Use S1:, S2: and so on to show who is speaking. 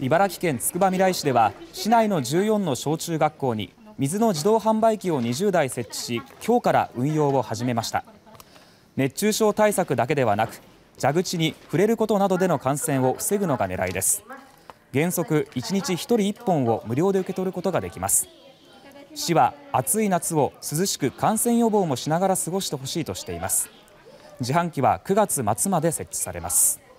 S1: 茨城県つくばみらい市では市内の14の小中学校に水の自動販売機を20台設置し、今日から運用を始めました。熱中症対策だけではなく、蛇口に触れることなどでの感染を防ぐのが狙いです。原則1日1人1本を無料で受け取ることができます。市は暑い夏を涼しく感染予防もしながら過ごしてほしいとしています。自販機は9月末まで設置されます。